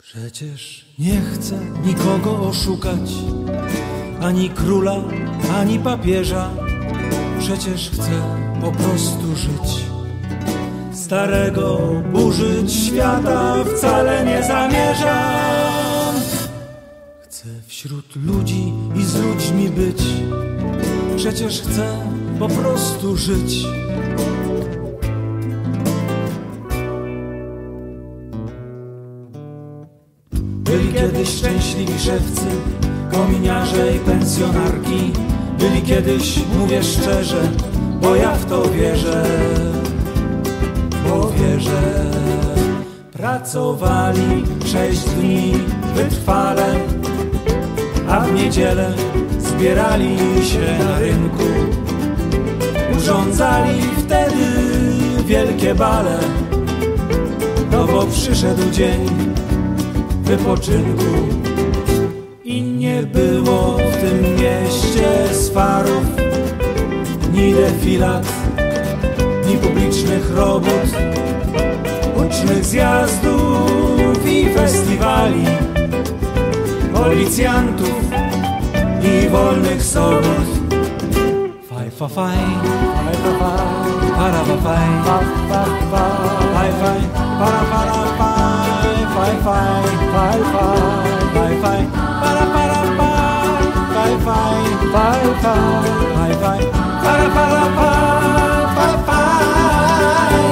Przecież nie chcę nikogo oszukać, ani króla, ani papieża. Przecież chcę po prostu żyć. Starego burzyć świata wcale nie zamierzam. Chcę wśród ludzi i z ludźmi być. Przecież chcę po prostu żyć. Byli kiedyś szczęśliwi szewcy, kominiarze i pensjonarki. Byli kiedyś, mówię szczerze, bo ja w to wierzę, bo wierzę. Pracowali 6 dni wytrwale, a w niedzielę zbierali się na rynku. Urządzali wtedy wielkie bale, no bo przyszedł dzień wypoczynku. I nie było w tym mieście swarów, ni defilat, ni publicznych robót, ucznych zjazdów i festiwali, policjantów i wolnych sobot. Faj, fa, faj, faj, fa, faj, para, fa, faj, fa, fa, faj, faj, para, faj, faj, faj, faj, faj, para, faj, faj, faj, faj, faj, para, faj, faj.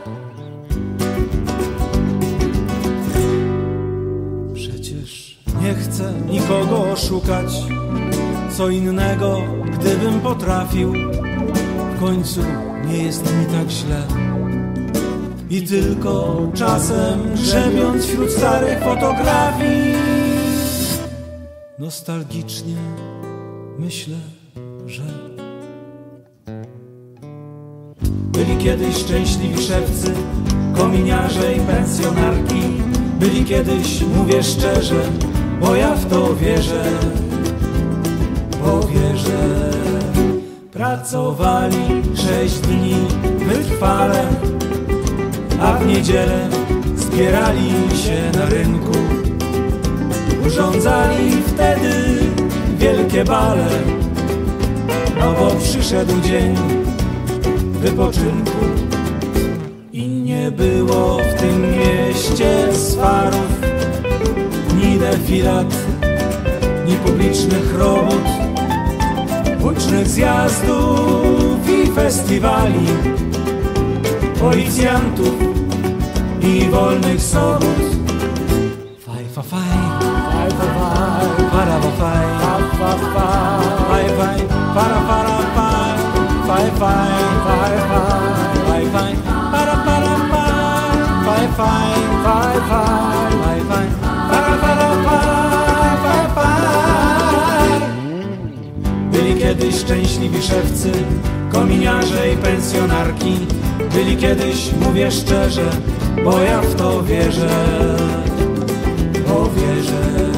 Przecież nie chcę nikogo oszukać, co innego gdybym potrafił. W końcu nie jest mi tak źle. I tylko czasem grzebiąc wśród starych fotografii, nostalgicznie myślę, że byli kiedyś szczęśliwi szewcy, kominiarze i pensjonarki. Byli kiedyś, mówię szczerze, bo ja w to wierzę, bo wierzę. Pracowali 6 dni wytrwale, a w niedzielę zbierali się na rynku. Urządzali wtedy wielkie bale, no bo przyszedł dzień wypoczynku. I nie było w tym mieście swarów, ni defilat, ni publicznych robót, ucznych zjazdów i festiwali, policjantów i wolnych sobot. Faj, fa, faj, faj, fa, faj, para, fa, faj, fa, faj, faj, para, faj, faj, faj, faj, faj, para, faj, faj, faj, para, faj, faj. Byli kiedyś szczęśliwi szewcy, kominiarze i pensjonarki. Byli kiedyś, mówię szczerze, bo ja w to wierzę, bo wierzę.